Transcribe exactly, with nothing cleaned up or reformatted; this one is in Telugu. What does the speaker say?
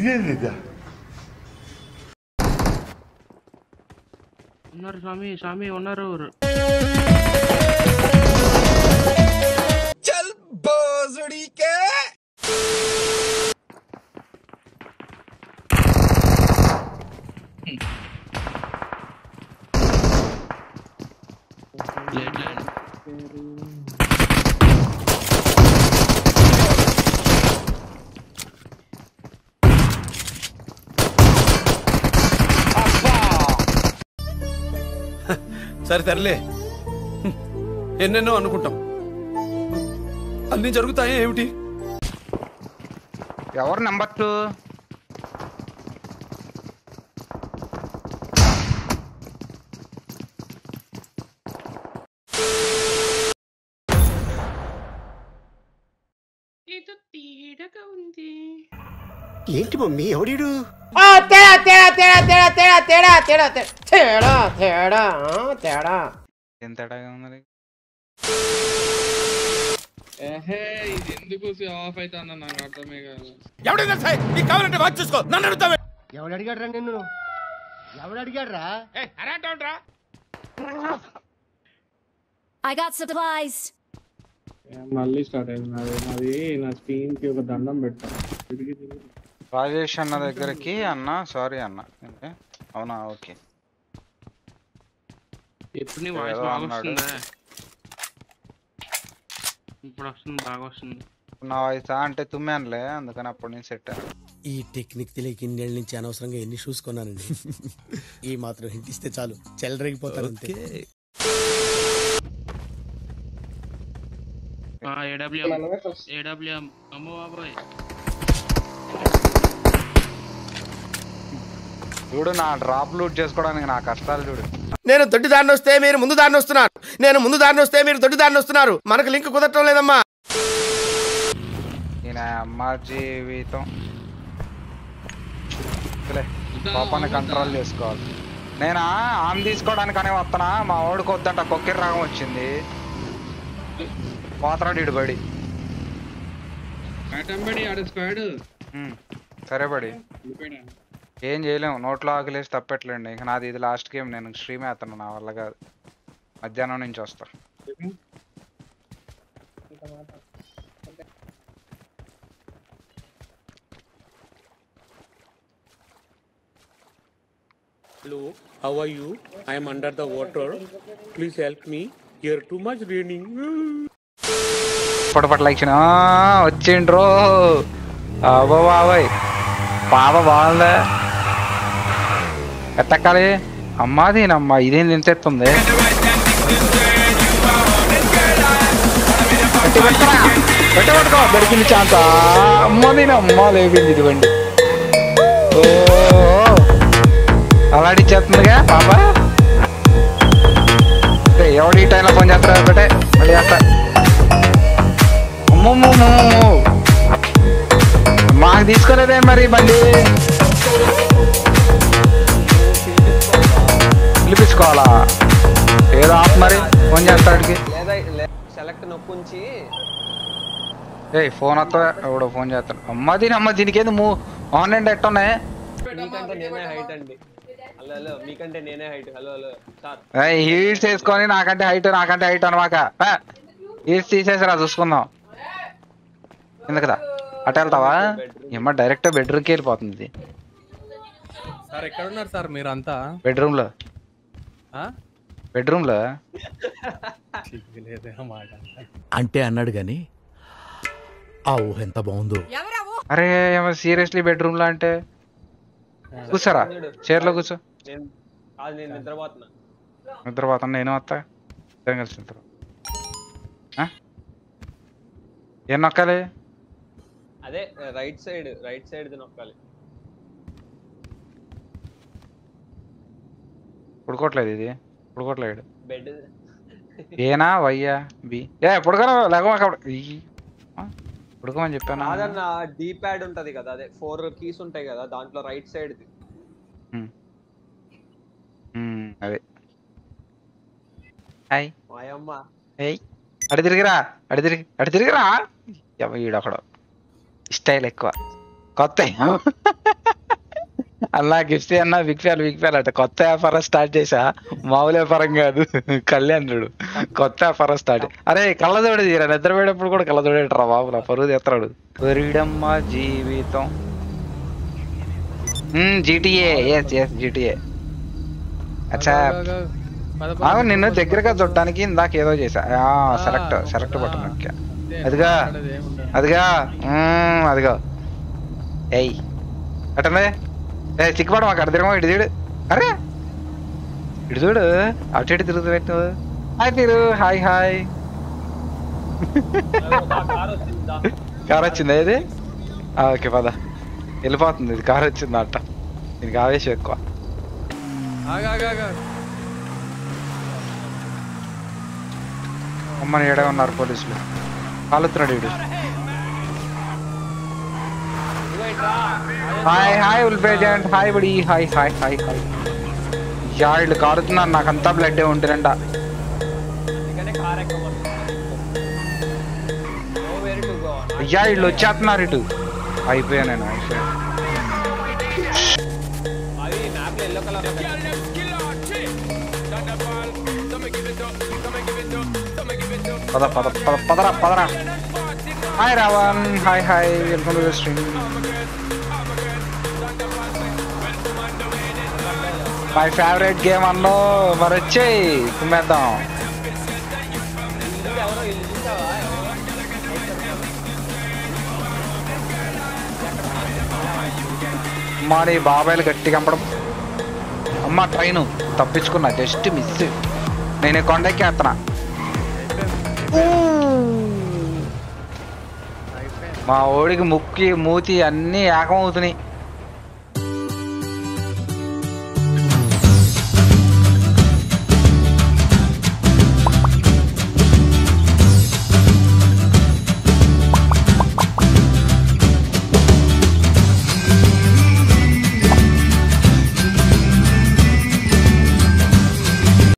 ఇదేందిగా ఉన్నారు స్వామి స్వామి ఉన్నారు చల్ బోజుడికే లేట్ ల్యాండ్ సరే తరలే ఎన్నెన్నో అనుకుంటాం అన్ని జరుగుతాయి ఏమిటి ఎవరు నెంబర్ టూ ఏంటి మమ్మీ ఎవడీడు తేడా తేడా తేడా తేడా తేడా తేడా తేడా తేడా తేడా తేడా ఏం తేడాగా ఉంది ఇది ఎందుకు ఆఫ్ అయితే అన్న నాకు అర్థమే కాదు ఎవడైనా సరే నీకు కావాలంటే వాచ్ చూసుకో నన్ను అడుగుతావే ఎవడు అడిగాడ్రా నిన్ను ఎవడు అడిగాడ్రా I got supplies. మళ్ళీ స్టార్ట్ అయింది నాది నాది నా స్క్రీన్ కి ఒక దండం పెట్టా రాజేష్ అన్న దగ్గరికి అన్న సారీ అన్న అవునా ఓకే ఇప్పుడు నీ వాయిస్ బాగా వస్తుందా ఇప్పుడు వస్తుంది బాగా వస్తుంది నా వాయిస్ అంటే తుమ్మానులే అందుకని అప్పుడు నేను సెట్ అయ్యాను ఈ టెక్నిక్ తెలియక ఇన్నేళ్ళ నుంచి అనవసరంగా ఎన్ని షూస్ కొన్నానండి ఈ మాత్రం హింట్ ఇస్తే చాలు చెల్లరగిపోతారు అంతే ఏడబ్ల్యూఎం ఏడబ్ల్యూఎం అమ్మో బాబోయ్ చూడు నా డ్రాప్ లూట్ చేసుకోవడానికి నా కష్టాలు చూడు నేను దొడ్డి దారిని వస్తే మీరు ముందు దారిని వస్తున్నారు నేను ముందు దారిని వస్తే మీరు దొడ్డి దారిని వస్తున్నారు మనకు లింక్ కుదరటం లేదమ్మా నేను అమ్మ జీవితం కోపాన్ని కంట్రోల్ చేసుకోవాలి నేను ఆమె తీసుకోవడానికనే వస్తున్నా మా వాడికి వద్దంట కొక్కిరి రాగం వచ్చింది పోతరాడు ఇడు బడి సరే బడి ఏం చేయలేము నోట్లో ఆకలేసి తప్పెట్లేండి ఇక నాది ఇది లాస్ట్ గేమ్ నేను స్ట్రీమ్ వేస్తాను నా వల్ల కాదు మధ్యాహ్నం నుంచి వస్తా Hello, how are you? I am under the water. Please help me. Here too much raining. పటపట్ల ఇచ్చిన వచ్చిండ్రో అబ్బో బాబాయ్ పాప బాగుందా ఎత్తకాలి అమ్మా దీనమ్మా ఇదేం దించేస్తుంది పెట్టి పట్టుకో దొరికింది ఛాన్స్ అమ్మ దీనమ్మా లేపింది ఇదిగోండి ఓ అలాడిచ్చేస్తుందిగా పాప ఎవడు ఈ టైంలో ఫోన్ చేస్తారా ఒకటే మళ్ళీ చేస్తా అమ్మమ్మో మాకు తీసుకోలేదే మరి బండి పిలిపించుకోవాలా ఏదో ఆప్ మరి ఫోన్ చేస్తాడికి సెలెక్ట్ నొక్కుంచి ఏ ఫోన్ వస్తా ఎవడో ఫోన్ చేస్తాడు అమ్మ దీని అమ్మ దీనికి ఏది మూ ఆన్లైన్ ఎట్ట ఉన్నాయి మీకంటే నేనే హైట్ అండి హలో హలో మీకంటే నేనే height hello hello sir heels వేసుకొని నాకంటే హైట్ నాకంటే హైట్ అనమాక హీట్స్ తీసేసారా చూసుకుందాం ఎందుకదా అటు వెళ్తావా ఏమో డైరెక్ట్ బెడ్రూమ్కి వెళ్ళిపోతుంది సార్ ఎక్కడ ఉన్నారు సార్ మీరు అంతా బెడ్రూమ్ లో బెడ్రూమ్ లో అంటే అన్నాడు గాని ఆ ఊహ ఎంత బాగుందో అరే ఏమో సీరియస్లీ బెడ్రూమ్ లో అంటే కూర్చోరా చైర్లో కూర్చో నిద్రపోతున్నా నిద్రపోతాను నేను వస్తా కలిసి నిద్ర ఏం నొక్కాలి అదే రైట్ సైడ్ రైట్ సైడ్ నొక్కాలి పుడుకోవట్లేదు ఇది పుడుకోవట్లేదు బెడ్ ఏనా వయ్యా బి ఏ పుడకరా లేక పుడుకోమని చెప్పాను అదన్న డీ ప్యాడ్ ఉంటది కదా అదే ఫోర్ కీస్ ఉంటాయి కదా దాంట్లో రైట్ సైడ్ అదే హాయ్ మాయమ్మ ఏయ్ అడి తిరిగిరా అడి తిరిగి అడి తిరిగిరా ఈడొకడు స్టైల్ ఎక్కువ కొత్త అన్నా గిఫ్ట్ అన్నా బిగ్ ఫ్యాన్ బిగ్ ఫ్యాన్ అంటే కొత్త వ్యాపారం స్టార్ట్ చేసా మామూలు వ్యాపారం కాదు కళ్యాణుడు కొత్త వ్యాపారం స్టార్ట్ అరే కళ్ళజోడి తీరా నిద్రపోయేటప్పుడు కూడా కళ్ళజోడేటరా బాబు నా పరువు తెస్తాడు పెరిడమ్మా జీవితం జీటీఏ ఎస్ ఎస్ జీటీఏ అచ్చా ఆగు నిన్ను దగ్గరగా చూడటానికి ఇందాక ఏదో చేసా సెలెక్ట్ సెలెక్ట్ బటన్ నొక్కా అదిగా అదిగా అదిగో ఏయ్ అటనే ఏ చిక్కుపడం మాకు అర్థమో ఇటు చూడు అరే ఇటు చూడు అటు ఇటు తిరుగుతూ పెట్టు హాయ్ తిరు హాయ్ హాయ్ కార్ వచ్చిందా ఇది ఓకే పద వెళ్ళిపోతుంది ఇది కార్ వచ్చింది అట్ట దీనికి ఆవేశం ఎక్కువ అమ్మని ఏడే ఉన్నారు పోలీసులు కాలుతున్నాడు వీడు హాయ్ హాయ్ ఉల్ఫేజెంట్ హాయ్ బడి hi hi hi hi yeah వీళ్ళు కారుతున్నారు నాకంతా బ్లడ్ ఉంటుందంట అయ్యా వీళ్ళు వచ్చేస్తున్నారు ఇటు అయిపోయా నేను అయిపోయా పద పద పద పదరా పదరా hi Ravan hi hi welcome to the stream my favourite game అన్నో మరి వచ్చేయి కుమ్మేద్దాం అమ్మా నీ బాబాయిలు గట్టిగా కంపడం అమ్మ ట్రైను తప్పించుకున్నా జస్ట్ మిస్ నేను కొండెక్కి వేస్తున్నా మా ఓడికి ముక్కి మూతి అన్నీ ఏకమవుతున్నాయి